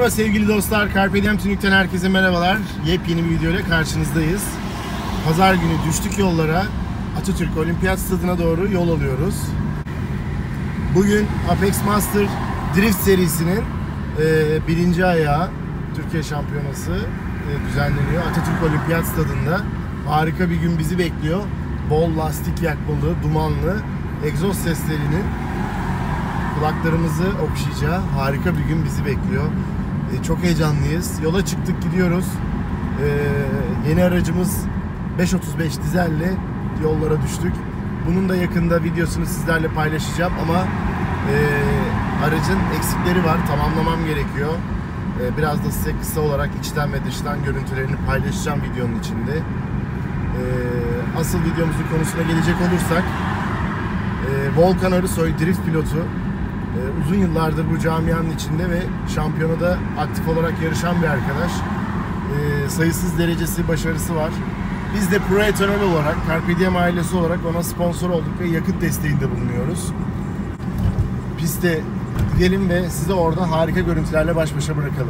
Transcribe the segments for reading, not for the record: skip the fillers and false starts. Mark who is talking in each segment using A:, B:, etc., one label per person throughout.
A: Merhaba sevgili dostlar, Carpe Diem Tuning'den herkese merhabalar. Yepyeni bir videoyla karşınızdayız. Pazar günü düştük yollara, Atatürk Olimpiyat Stadı'na doğru yol alıyoruz. Bugün Apex Master Drift serisinin birinci ayağı, Türkiye Şampiyonası düzenleniyor Atatürk Olimpiyat Stadı'nda. Harika bir gün bizi bekliyor. Bol lastik yakmalı, dumanlı, egzoz seslerinin kulaklarımızı okşayacağı harika bir gün bizi bekliyor. Çok heyecanlıyız. Yola çıktık, gidiyoruz. Yeni aracımız 535 dizelle yollara düştük. Bunun da yakında videosunu sizlerle paylaşacağım ama aracın eksikleri var. Tamamlamam gerekiyor. Biraz da size kısa olarak içten ve dıştan görüntülerini paylaşacağım videonun içinde. Asıl videomuzun konusuna gelecek olursak, Volkan Arısoy drift pilotu. Uzun yıllardır bu camianın içinde ve şampiyonada aktif olarak yarışan bir arkadaş. Sayısız derecesi, başarısı var. Biz de Pro Etanol olarak, Carpe Diem ailesi olarak ona sponsor olduk ve yakıt desteğinde bulunuyoruz. Piste gidelim ve size orada harika görüntülerle baş başa bırakalım.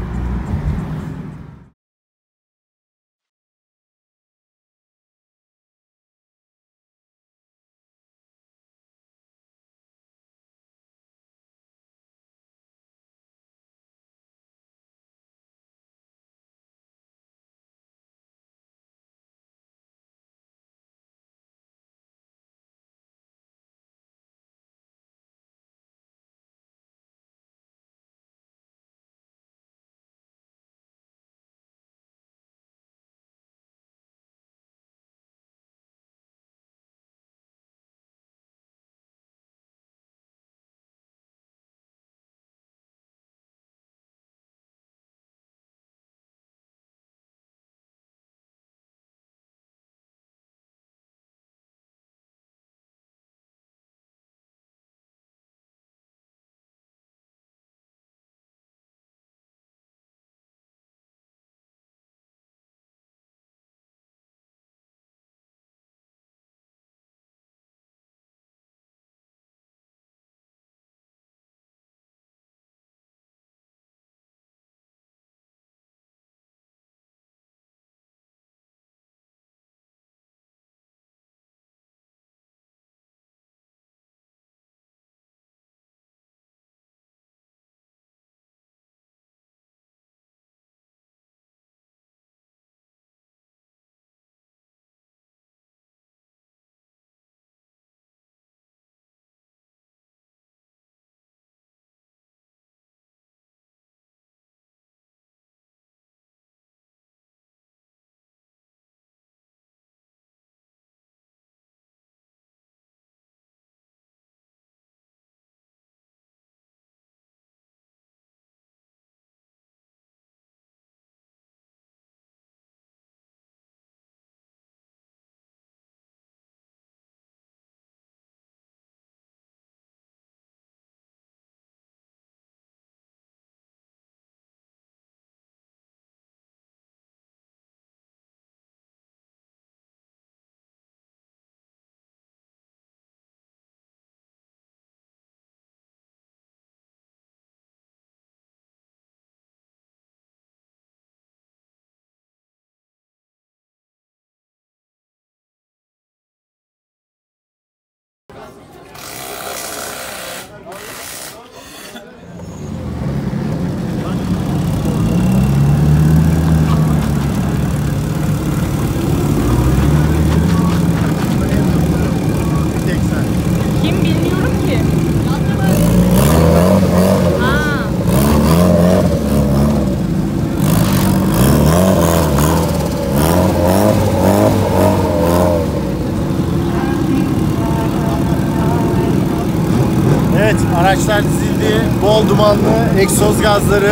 A: Araçlar dizildi, bol dumanlı, egzoz gazları,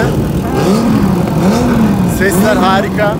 A: sesler harika.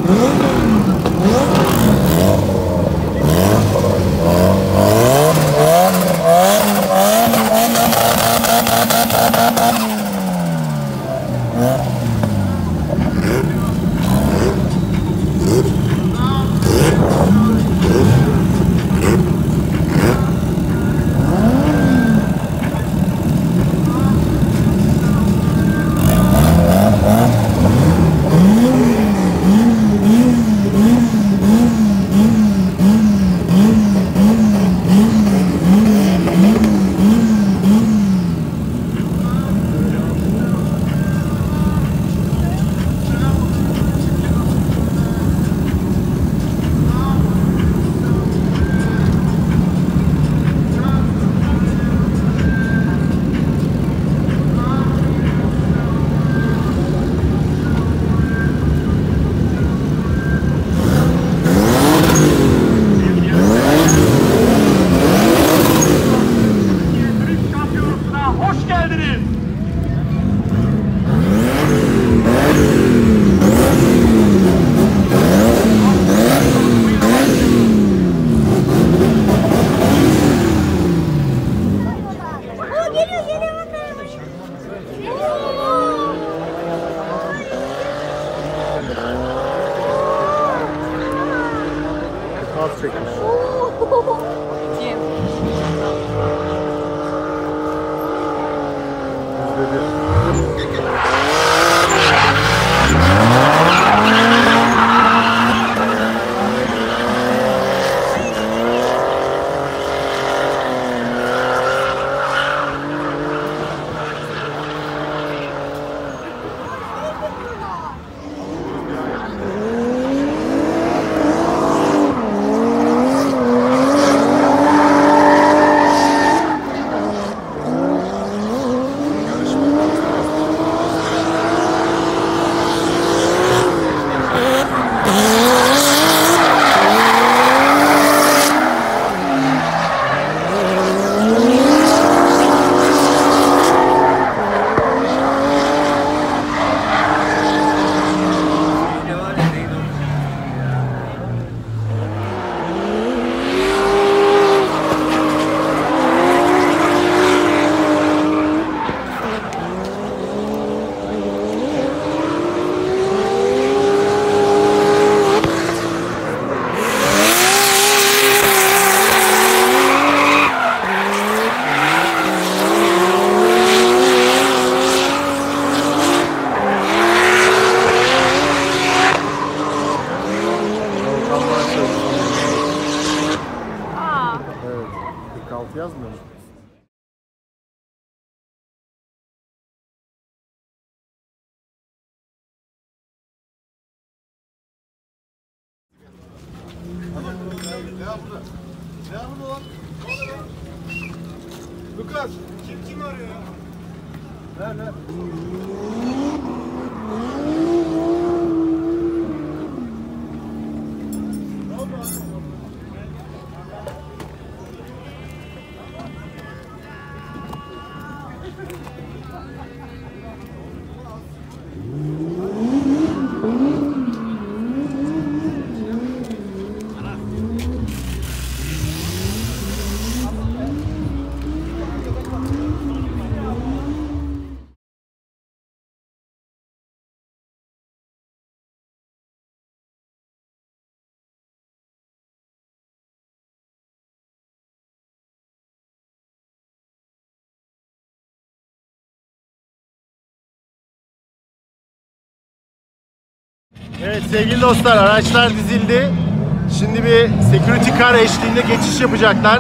B: ederiz.
A: Az çekmiş.
C: Kim?
A: Evet. 46 yazmıyor mu?
B: Lukas, kim arıyor ya? Ver.
A: Evet sevgili dostlar, araçlar dizildi. Şimdi bir security car eşliğinde geçiş yapacaklar.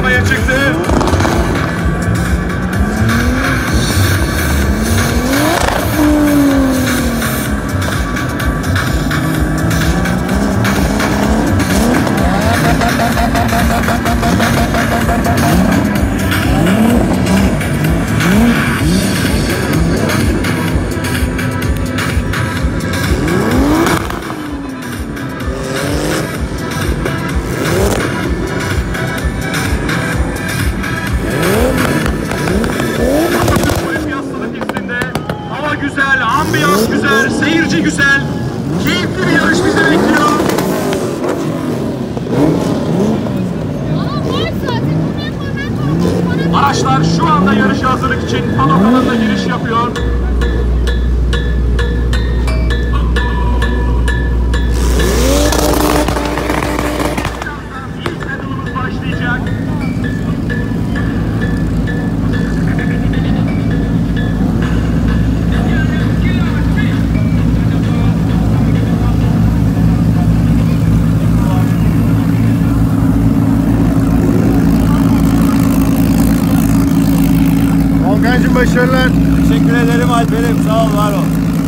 B: havaya çıktı. Ambiyans güzel, seyirci güzel, keyifli bir yarış bizi bekliyor. Araçlar şu anda yarışa hazırlık için paddock alanına giriş yapıyor. İlk pedalımız başlayacak.
A: Volkan'cığım başarılar.
D: Teşekkür ederim Alper'im. Sağ ol, var ol.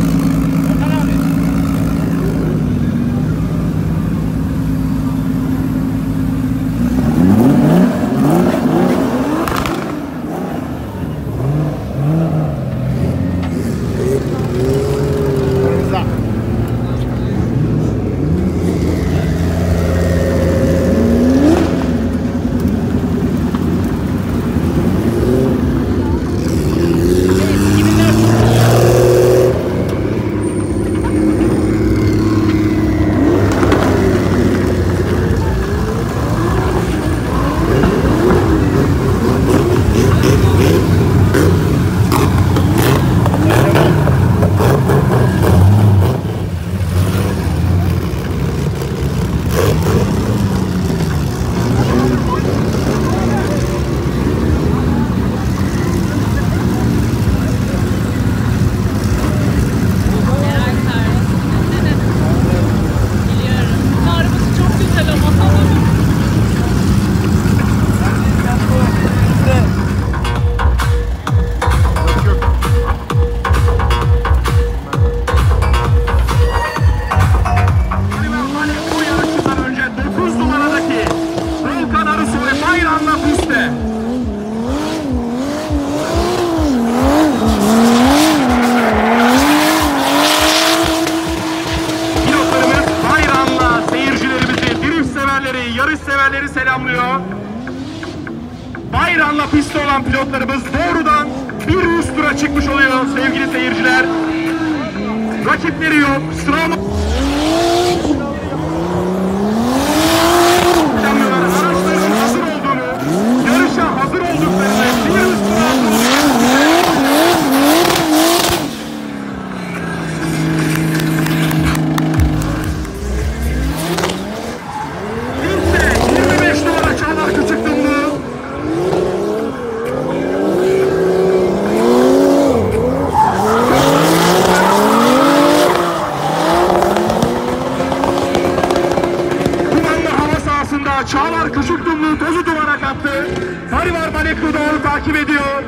B: Yarış severleri selamlıyor. Bayramla pistte olan pilotlarımız doğrudan bir üst tura çıkmış oluyor sevgili seyirciler. Rakipleri yok. Sıralama... Araçların hazır olduğunu, yarışa hazır olduklarını bir üst tura... Çağlar Kışıkdumlu tozu duvara kattı. Parivar Baleklu doğru takip ediyor.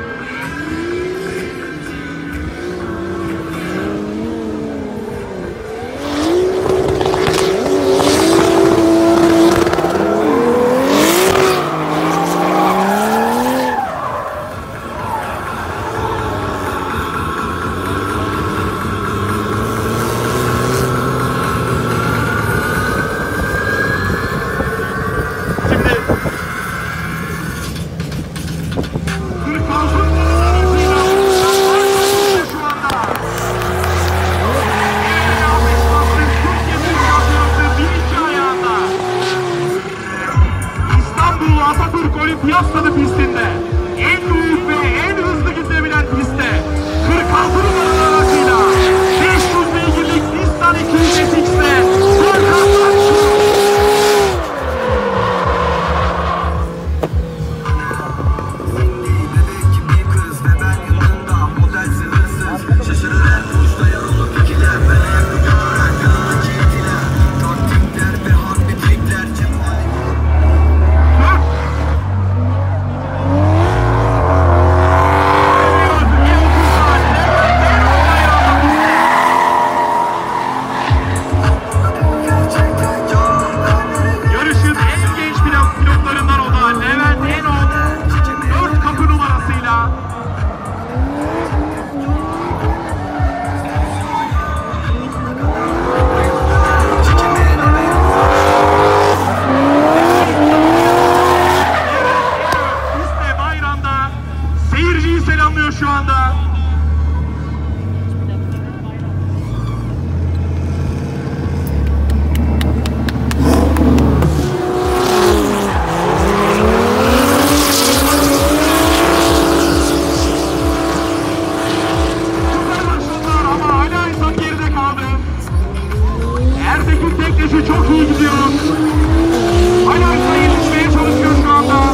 B: Olimpiyat Stadı pistinde en büyük ve en hızlı gidebilen pistte 46 numaralı aracıyla 500 beygirlik Nissan 200SX'le pisti çok iyi gidiyor. Ayakta yetişmeye çalışıyor şu anda.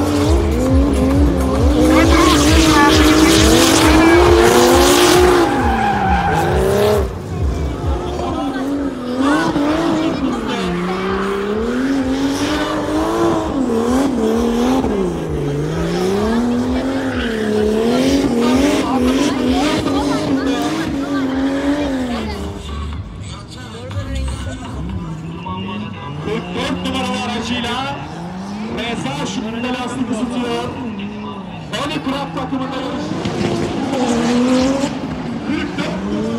B: Mesa şu anda lastik ısıtıyor. Holycraft takımında yarışıyor. 44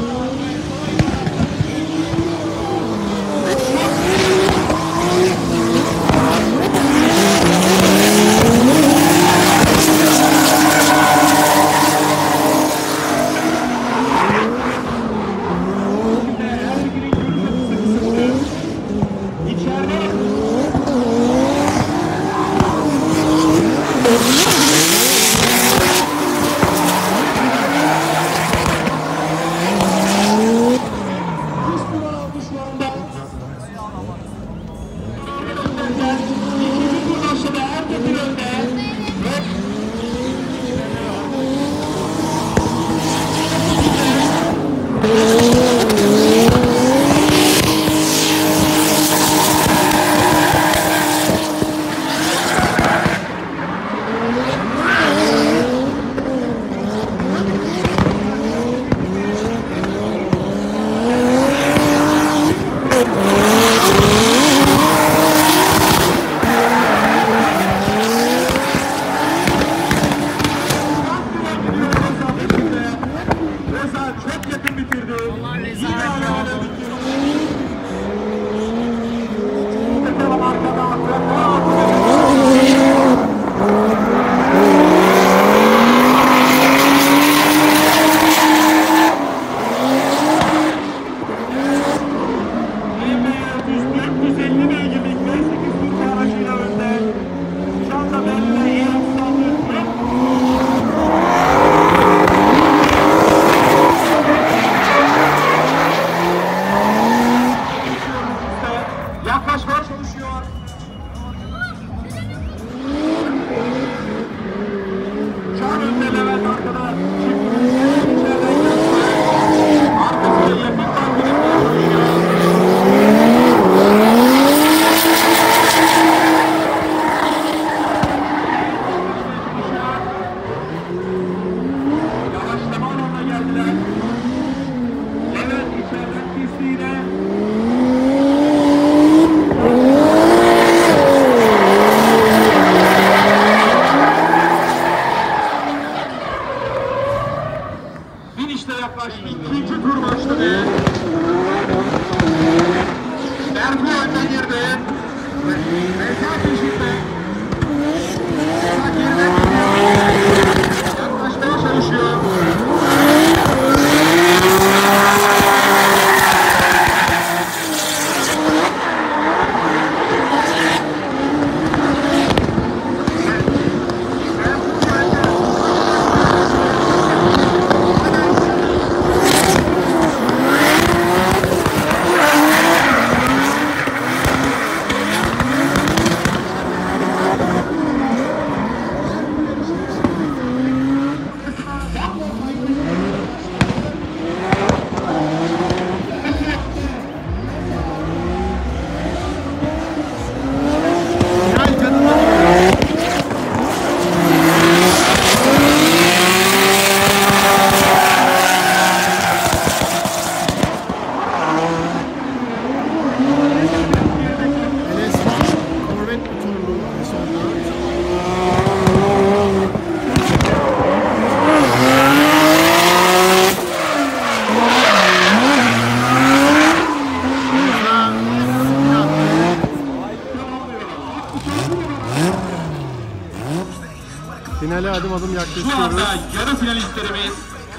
A: Finale adım adım
B: Şu
A: yaklaşıyoruz.
B: anda yarı finalistlerimiz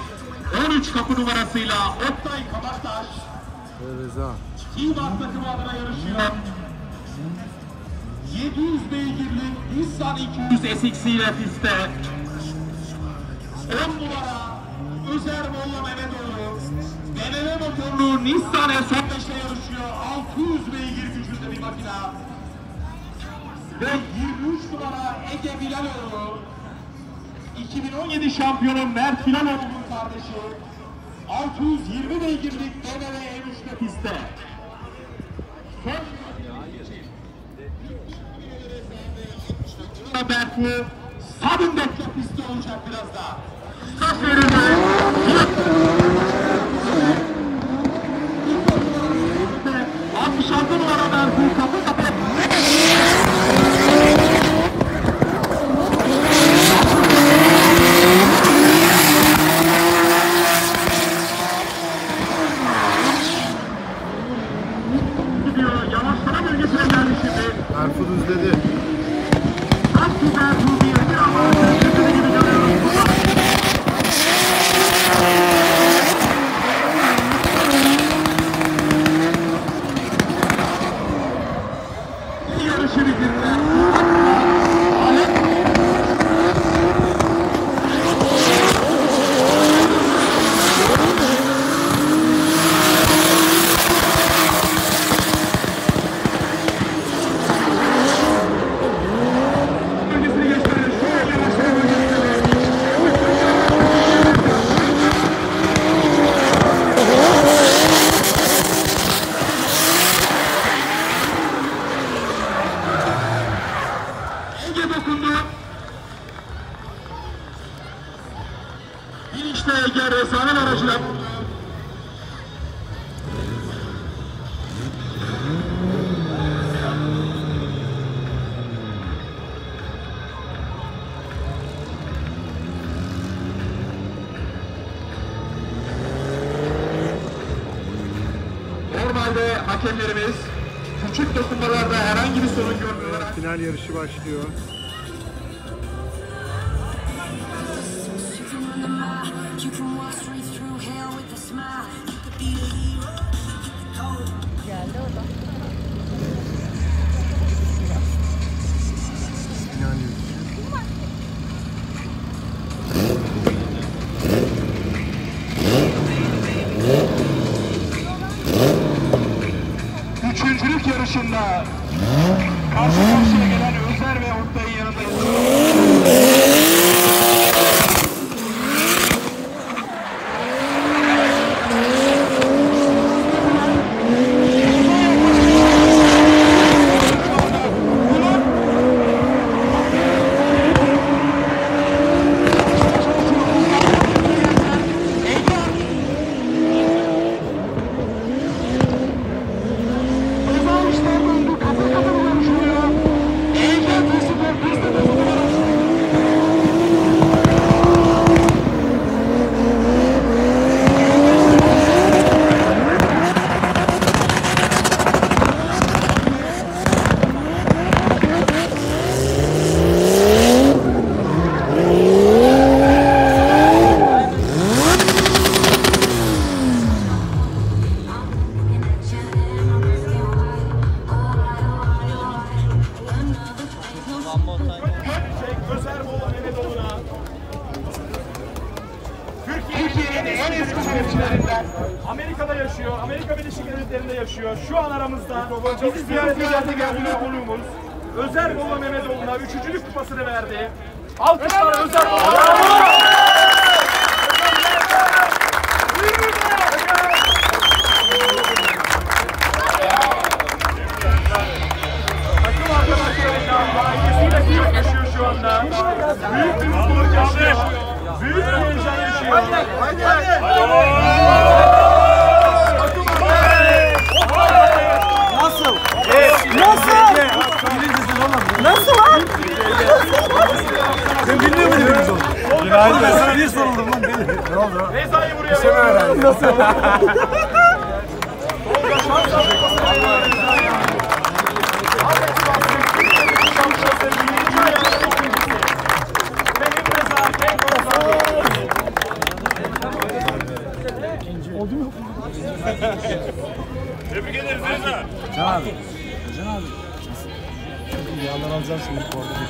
B: 13 kapı numarasıyla Oktay Kabaktaş
A: Reza.
B: İBAT takımı adına yarışıyor. 700 beygirlik Nissan 200 SX ile pistte. 10 numara Özer Molla Mehmetoğlu BMW motorlu Nissan S15'le yarışıyor. 600 beygir gücünde. farkına. Ve 23 numara Ege Bilaloğlu, 2017 şampiyonu Mert Bilaloğlu'nun kardeşi, 620 beygirlik BMW M3'te pistte. Berfu Sabundak'ta pistte olacak biraz daha. Söz verildi. 66 numara Berfu kapı kapı.
A: Berfu düzledi.
B: İşte Ege Rezan'ın aracıyla. Normalde hakemlerimiz küçük dokunmalarda herhangi bir sorun görmüyorlar.
A: Final yarışı başlıyor.
C: Geldi o da.
A: Final yarışı.
B: Üçüncülük yarışında karşı karşıya gelen Özer ve Oktay'ın yanındayız. Türkiye'nin en eski çevirçilerinden.
E: Amerika'da yaşıyor, Amerika Birleşik Devletleri'nde yaşıyor. Şu an aramızda bizi ziyarete geldiği konuğumuz Özer Baba Mehmetoğlu'na 3. kupasını verdi. Alkışlar Özer Baba. Takım arkadaşlarıyla ailesiyle büyük yaşıyor şu anda. Büyük bir mutluluk yaşıyor. Büyük bir heyecan yaşıyor.
D: Nasıl?
C: Nasıl lan?
D: Sen bilmiyor muydun biz onu? Günaydın. Ben sana niye soruldum lan deli? Ne oldu?
E: Reza'yı buraya ver.
D: Nasıl?
E: Tebrik ederiz Reza.
D: Can abi. Can abi. Yandan alacağım şimdi bu arada.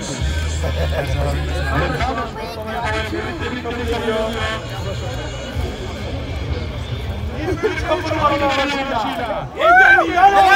B: İlk 3 kapı numaralı aracıyla Ege Bilaloğlu